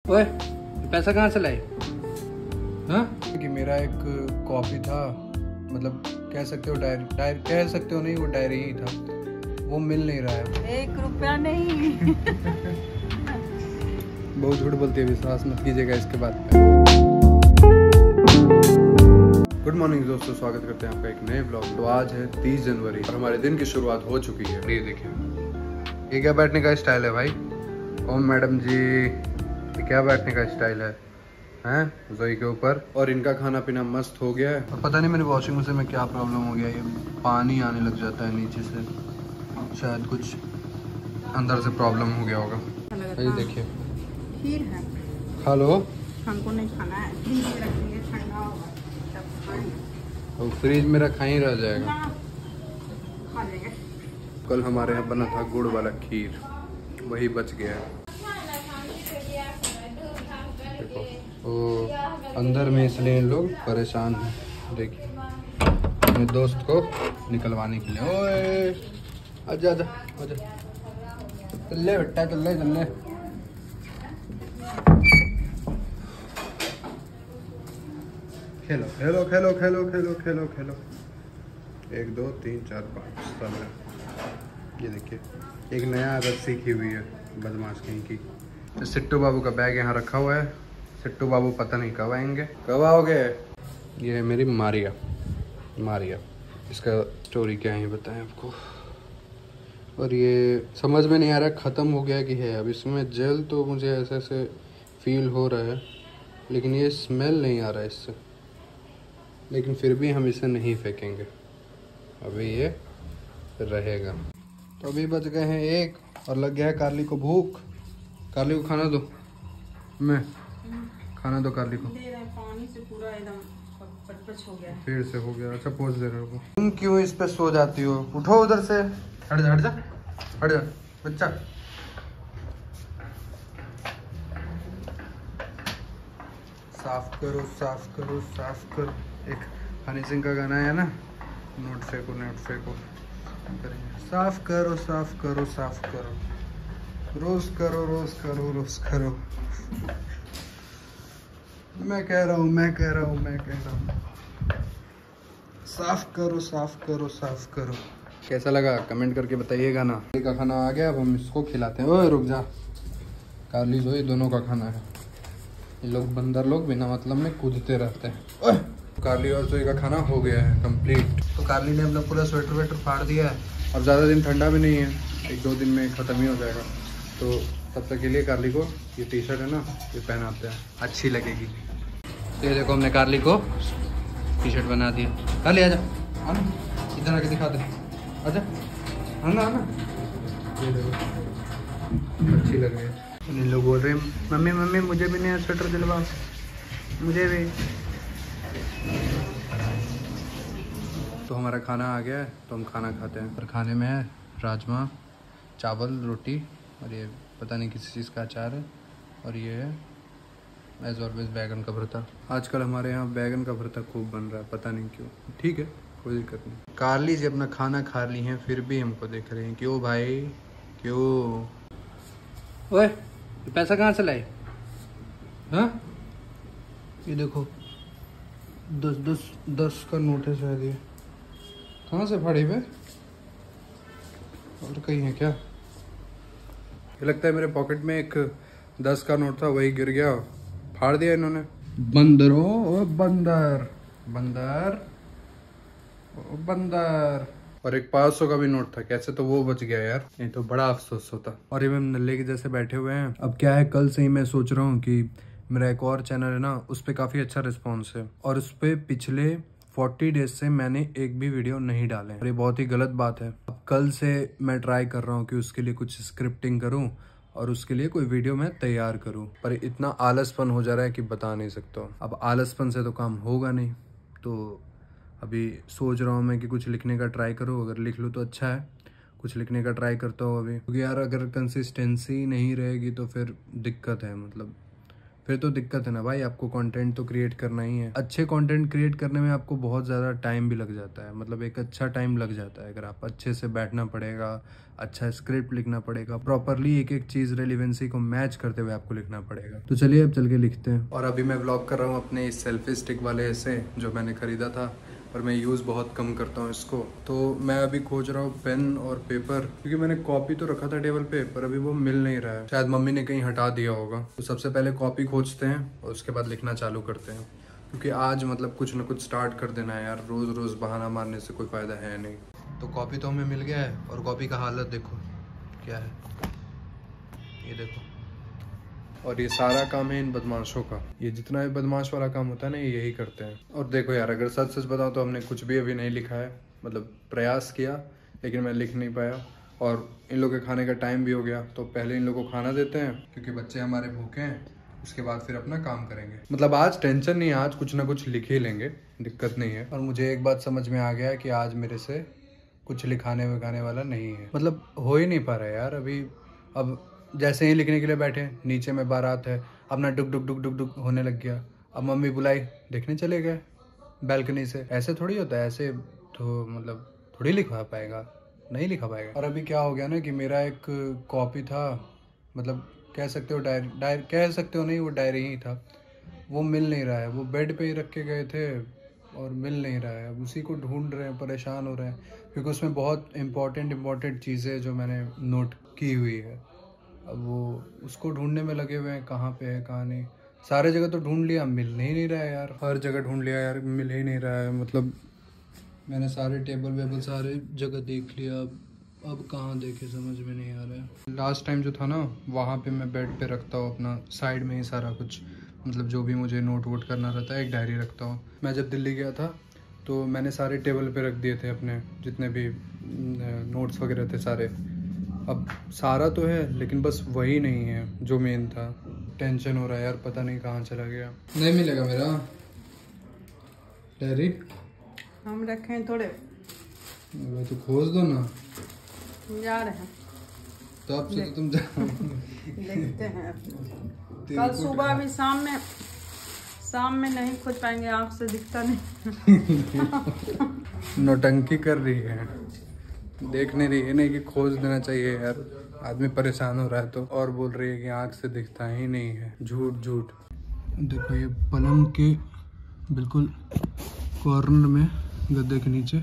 ओए पैसा कहाँ से लाए? हाँ कि मेरा एक कॉपी था, मतलब कह सकते हो डायरी कह सकते हो, नहीं वो डायरी ही था, वो मिल नहीं रहा है। 1 रुपया नहीं। बहुत झूठ बोलती है, विश्वास मत कीजिएगा इसके बाद। गुड मॉर्निंग दोस्तों, स्वागत करते हैं आपका एक नए ब्लॉग। तो आज है 30 जनवरी और हमारे दिन की शुरुआत हो चुकी है। ये देखिए, ये क्या बैठने का स्टाइल है भाई? ओम मैडम जी, ये क्या बैठने का स्टाइल है हैं जोई के ऊपर? और इनका खाना पीना मस्त हो गया है। और पता नहीं मेरे वॉशिंग मशीन में क्या प्रॉब्लम हो गया, ये पानी आने लग जाता है नीचे से, शायद कुछ अंदर से प्रॉब्लम हो गया होगा। ये देखिए, खीर है, खा लो। हमको नहीं खाना है, फ्रिज में रखेंगे, ठंडा होगा तब खाएंगे। तो फ्रिज में रखा ही रह जाएगा, खा लेंगे। कल हमारे यहाँ बना था गुड़ वाला खीर, वही बच गया है। देखो वो अंदर में, इसलिए इन लोग परेशान हैं। देखिए अपने दोस्त को निकलवाने के लिए। ओए आजा आजा आजा, चल ले बेटा, चल ले चल ले। खेलो खेलो खेलो खेलो खेलो खेलो खेलो। 1 2 3 4 5 सब है। ये देखिए, एक नया आदत सीखी हुई है बदमाश कहीं की। तो सिट्टू बाबू का बैग यहाँ रखा हुआ है। सिट्टू बाबू पता नहीं कब आएंगे, कब आओगे? ये है मेरी मारिया। मारिया, इसका स्टोरी क्या है बताएं आपको। और ये समझ में नहीं आ रहा ख़त्म हो गया कि है। अब इसमें जेल तो मुझे ऐसे ऐसे फील हो रहा है, लेकिन ये स्मेल नहीं आ रहा है इससे। लेकिन फिर भी हम इसे नहीं फेंकेंगे, अभी ये रहेगा। तो अभी बज गए हैं 1 और लग गया है कार्ली को भूख। कार्ली को खाना दो, मैं खाना दो कार्ली को। दे रहे, पानी से पूरा एकदम पचपच हो गया है। फिर से हो गया। अच्छा पोज दे रहे हो। तुम क्यों इस पे सो जाती हो? उठो उधर से, हट जा हट जा हट जा बच्चा। साफ करो साफ करो साफ करो। एक हनी सिंह का गाना है ना, नोट फेंको करेंगे। साफ करो साफ करो साफ करो, रोज करो रोज करो रोज करो। मैं कह रहा हूँ साफ करो साफ करो साफ करो। कैसा लगा कमेंट करके बताइएगा ना। का खाना आ गया, अब हम इसको खिलाते हैं। ओए रुक जा, कार्ली जोई दोनों का खाना है। ये लोग बंदर लोग बिना मतलब में कूदते रहते हैं। ओए, कार्ली और जोई का खाना हो गया है कंप्लीट। तो कार्ली ने अपना पूरा स्वेटर वेटर फाड़ दिया है। अब ज़्यादा दिन ठंडा भी नहीं है, 1 2 दिन में ख़त्म ही हो जाएगा। तो तब तक के लिए कार्ली को ये टी शर्ट है ना, ये पहनाते हैं, अच्छी लगेगी। तो ये देखो, हमने कार्ली को टी शर्ट बना दिया। कार्ली आजा, आना इधर आके दिखा दे, आजा आना आना। ये देखो अच्छी लग रही है। इन लोग बोल रहे हैं मम्मी मम्मी मुझे भी नया स्वेटर दिलवा, मुझे भी। तो हमारा खाना आ गया है, तो हम खाना खाते हैं। और खाने में है राजमा चावल रोटी, और ये पता नहीं किसी चीज़ का अचार है, और ये है एज ऑलवेज बैगन का भरता। आजकल हमारे यहाँ बैगन का भरता खूब बन रहा है, पता नहीं क्यों। ठीक है, कोई दिक्कत नहीं। कार्ली जी अपना खाना खा ली हैं, फिर भी हमको देख रहे हैं। क्यों भाई क्यों? ओए पैसा कहाँ से लाए? हाँ ये देखो 10 का नोट है शायद। ये कहाँ से फाड़ी पे? और कहीं है क्या? ये लगता है मेरे पॉकेट में एक 10 का नोट था, वही गिर गया, फाड़ दिया इन्होंने। बंदर हो बंदर, बंदर ओ बंदर। और एक 500 का भी नोट था, कैसे तो वो बच गया यार, नहीं तो बड़ा अफसोस होता। और ये मैम नल्ले के जैसे बैठे हुए हैं। अब क्या है, कल से ही मैं सोच रहा हूँ कि मेरा एक और चैनल है ना, उस पर काफ़ी अच्छा रिस्पॉन्स है, और उस पर पिछले 40 डेज से मैंने एक भी वीडियो नहीं डाले, और ये बहुत ही गलत बात है। अब कल से मैं ट्राई कर रहा हूँ कि उसके लिए कुछ स्क्रिप्टिंग करूँ और उसके लिए कोई वीडियो मैं तैयार करूँ, पर इतना आलसपन हो जा रहा है कि बता नहीं सकता हूँ। अब आलसपन से तो काम होगा नहीं, तो अभी सोच रहा हूँ मैं कि कुछ लिखने का ट्राई करूँ। अगर लिख लूँ तो अच्छा है, कुछ लिखने का ट्राई करता हूँ अभी, क्योंकि यार अगर कंसिस्टेंसी नहीं रहेगी तो फिर दिक्कत है। मतलब फिर तो दिक्कत है ना भाई। आपको कंटेंट तो क्रिएट करना ही है। अच्छे कंटेंट क्रिएट करने में आपको बहुत ज़्यादा टाइम भी लग जाता है, मतलब एक अच्छा टाइम लग जाता है। अगर आप अच्छे से बैठना पड़ेगा, अच्छा स्क्रिप्ट लिखना पड़ेगा, प्रॉपरली एक एक चीज़ रेलिवेंसी को मैच करते हुए आपको लिखना पड़ेगा। तो चलिए अब चल के लिखते हैं। और अभी मैं व्लॉग कर रहा हूँ अपने इस सेल्फी स्टिक वाले से, जो मैंने ख़रीदा था और मैं यूज़ बहुत कम करता हूँ इसको। तो मैं अभी खोज रहा हूँ पेन और पेपर, क्योंकि मैंने कॉपी तो रखा था टेबल पे, पर अभी वो मिल नहीं रहा है। शायद मम्मी ने कहीं हटा दिया होगा। तो सबसे पहले कॉपी खोजते हैं और उसके बाद लिखना चालू करते हैं, क्योंकि आज मतलब कुछ ना कुछ स्टार्ट कर देना है यार। रोज़ रोज़ बहाना मारने से कोई फ़ायदा है नहीं। तो कॉपी तो हमें मिल गया है, और कॉपी का हालत देखो क्या है, ये देखो। और ये सारा काम है इन बदमाशों का। ये जितना भी बदमाश वाला काम होता है ना, ये यही करते हैं। और देखो यार, अगर सच सच बताऊं तो हमने कुछ भी अभी नहीं लिखा है। मतलब प्रयास किया, लेकिन मैं लिख नहीं पाया। और इन लोगों के खाने का टाइम भी हो गया, तो पहले इन लोगों को खाना देते हैं, क्योंकि बच्चे हमारे भूखे हैं। उसके बाद फिर अपना काम करेंगे। मतलब आज टेंशन नहीं है, आज कुछ ना कुछ लिख ही लेंगे, दिक्कत नहीं है। और मुझे एक बात समझ में आ गया है कि आज मेरे से कुछ लिखाने विखाने वाला नहीं है। मतलब हो ही नहीं पा रहा है यार अभी। अब जैसे ही लिखने के लिए बैठे, नीचे में बारात है, अपना डुक डुक डुक डुक डुक होने लग गया। अब मम्मी बुलाई, देखने चले गए बैल्कनी से। ऐसे थोड़ी होता है, ऐसे तो मतलब थोड़ी लिखवा पाएगा, नहीं लिखा पाएगा। और अभी क्या हो गया ना कि मेरा एक कॉपी था, मतलब कह सकते हो डायरी कह सकते हो, नहीं वो डायरी ही था, वो मिल नहीं रहा है। वो बेड पे ही रख के गए थे और मिल नहीं रहा है। अब उसी को ढूंढ रहे हैं, परेशान हो रहे हैं, क्योंकि उसमें बहुत इम्पोर्टेंट चीज़ें जो मैंने नोट की हुई है। अब वो उसको ढूंढने में लगे हुए हैं, कहाँ पे है कहाँ नहीं। सारे जगह तो ढूंढ लिया, मिल नहीं नहीं रहा है यार। हर जगह ढूंढ लिया यार, मिल ही नहीं रहा है। मतलब मैंने सारे टेबल वेबल सारे जगह देख लिया, अब कहाँ देखे समझ में नहीं आ रहा है। लास्ट टाइम जो था ना, वहाँ पे मैं बेड पे रखता हूँ अपना, साइड में ही सारा कुछ, मतलब जो भी मुझे नोट वोट करना रहता है, एक डायरी रखता हूँ। मैं जब दिल्ली गया था तो मैंने सारे टेबल पे रख दिए थे अपने, जितने भी नोट्स वगैरह थे सारे। अब सारा तो है, लेकिन बस वही नहीं है जो मेन था। टेंशन हो रहा है यार, पता नहीं कहाँ चला गया। नहीं मिलेगा मेरा डायरी। हम रखें थोड़े, तो खोज दो ना। जा रहे हैं तो अब से तो तुम जा देखते हैं। कल सुबह भी शाम में नहीं खोज पाएंगे, आँख से दिखता नहीं। नौटंकी कर रही है, देख नहीं रही है नहीं कि खोज देना चाहिए यार। आदमी परेशान हो रहा है तो, और बोल रही है कि आँख से दिखता ही नहीं है। झूठ झूठ। देखो ये पलंग के बिल्कुल कॉर्नर में, गद्दे के नीचे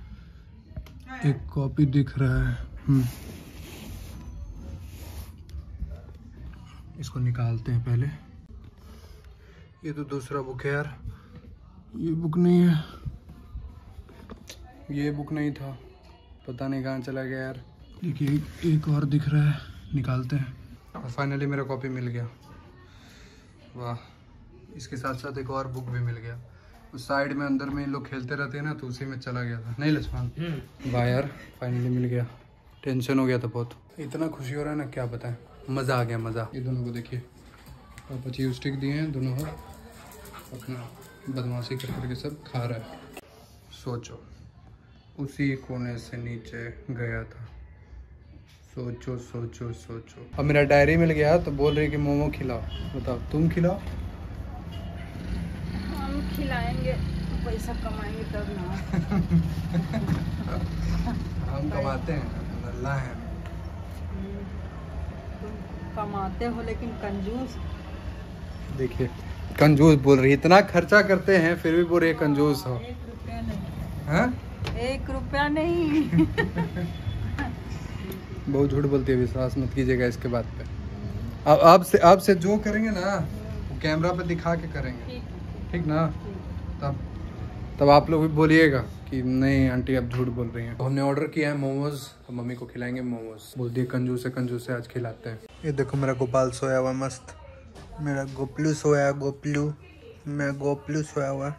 एक कॉपी दिख रहा है। इसको निकालते हैं पहले। ये तो दूसरा बुक है यार, ये बुक नहीं है, ये बुक नहीं था, पता नहीं कहाँ चला गया यार। देखिए एक और दिख रहा है, निकालते हैं। और फाइनली मेरा कॉपी मिल गया, वाह। इसके साथ साथ एक और बुक भी मिल गया। उस साइड में अंदर में लोग खेलते रहते हैं ना, तो उसी में चला गया था। नहीं लक्ष्मण, वाह यार फाइनली मिल गया। टेंशन हो गया था बहुत, इतना खुशी हो रहा है ना क्या बताएं, मज़ा आ गया मज़ा। ये दोनों को देखिए, पापा ची स्टिक दिए हैं दोनों, और अपना बदमाशी कर करके सब खा रहा है। सोचो उसी कोने से नीचे गया था, सोचो सोचो सोचो। अब मेरा डायरी मिल गया तो बोल रही कि मोमो खिलाओ। बताओ तुम खिलाओ। हम खिलाएंगे, पैसा कमाएंगे तब ना। हम कमाते हैं, अल्लाह है। तुम कमाते हो लेकिन कंजूस। देखिए कंजूस बोल रही, इतना खर्चा करते हैं फिर भी बोल रही है कंजूस हो। 1 रुपया नहीं। हाँ 1 रुपया नहीं। बहुत झूठ बोलती है, विश्वास मत कीजिएगा इसके बात पे। अब आपसे जो करेंगे ना, वो कैमरा पे दिखा के करेंगे, ठीक ना। तब आप लोग भी बोलिएगा कि नहीं आंटी आप झूठ बोल रही हैं। तो हमने ऑर्डर किया है मोमोज, तो मम्मी को खिलाएंगे मोमोज। बोल दिए कंजूस से आज खिलाते हैं। ये देखो मेरा गोपाल सोया हुआ मस्त, मेरा गोपलू सोया, गोपलू मैं गोपलू सोया हुआ।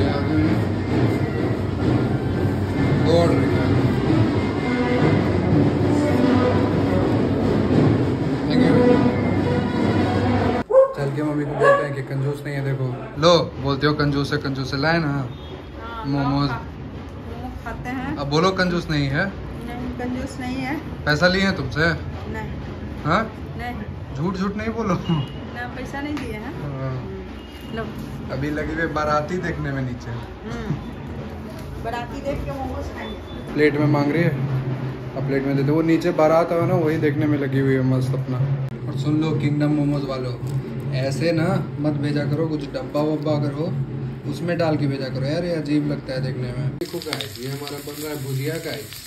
दौड़ रही है। चल के मम्मी को बोलते हैं कि कंजूस नहीं है, देखो लो बोलते हो कंजूस है लाए ना मोमोज खाते हैं। अब बोलो कंजूस नहीं है। नहीं कंजूस नहीं है। पैसा लिए हैं तुमसे? नहीं हाँ नहीं। झूठ नहीं बोलो। ना पैसा नहीं दिए हैं। लो अभी लगे हुए बाराती देखने में नीचे। बाराती देख के मोमोज खाएंगे। प्लेट में मांग रही है, अब प्लेट में देते। वो नीचे बारात है ना, वही देखने में लगी हुई है मस्त अपना। और सुन लो किंगडम मोमोज वालों, ऐसे ना मत भेजा करो, कुछ डब्बा वब्बा अगर हो उसमें डाल के भेजा करो यार, ये अजीब लगता है देखने में। देखो गाइस, ये हमारा बन रहा है भुजिया गाइस।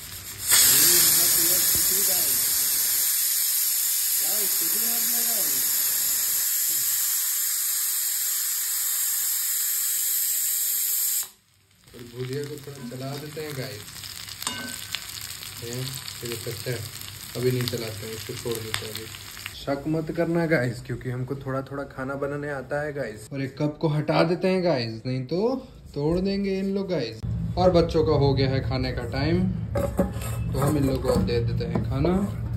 और भुजिया को थोड़ा चला देते हैं गाइस। ये कच्चा है, अभी नहीं चलाते हैं, इसको छोड़ देते हैं अभी। शक मत करना गाइस, क्योंकि हमको थोड़ा थोड़ा खाना बनाने आता है गाइस। और एक कप को हटा देते हैं गाइस, नहीं तो तोड़ देंगे इन लोग गाइस। और बच्चों का हो गया है खाने का टाइम, तो हम इन लोग को अब दे देते हैं खाना।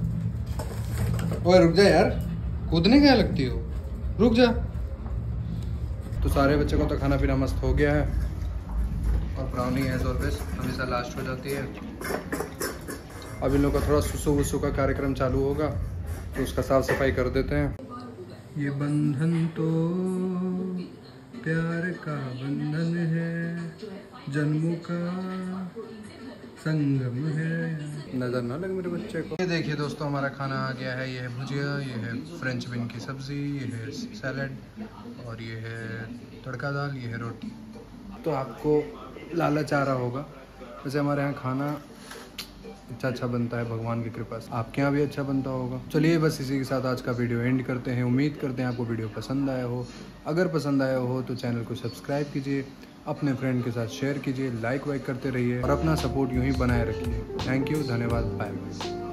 ओए रुक जा यार, कूदने क्या लगती हो, रुक जा। तो सारे बच्चों को तो खाना पीना मस्त हो गया है, और ब्राउनी एज ऑलवेज हमेशा लास्ट हो जाती है। अब इन लोग का थोड़ा सुसु वुसु का कार्यक्रम चालू होगा, तो उसका साफ सफाई कर देते हैं। ये बंधन तो प्यार का बंधन है, जन्मों का संगम है। नजर ना लगे मेरे बच्चे को। ये देखिए दोस्तों, हमारा खाना आ गया है। ये है भुजिया, ये है फ्रेंच बीन की सब्जी, ये है सैलड, और ये है तड़का दाल, ये है रोटी। तो आपको लालच आ रहा होगा, वैसे हमारे यहाँ खाना अच्छा बनता है भगवान की कृपा से, आपके यहाँ भी अच्छा बनता होगा। चलिए बस इसी के साथ आज का वीडियो एंड करते हैं। उम्मीद करते हैं आपको वीडियो पसंद आया हो। अगर पसंद आया हो तो चैनल को सब्सक्राइब कीजिए, अपने फ्रेंड के साथ शेयर कीजिए, लाइक वाइक करते रहिए, और अपना सपोर्ट यूँ ही बनाए रखिए। थैंक यू, धन्यवाद, बाय बाय।